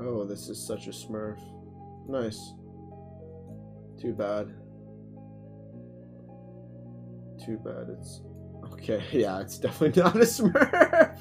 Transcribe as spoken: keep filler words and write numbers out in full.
Oh, this is such a smurf. Nice. Too bad. Too bad it's... Okay, yeah, it's definitely not a smurf.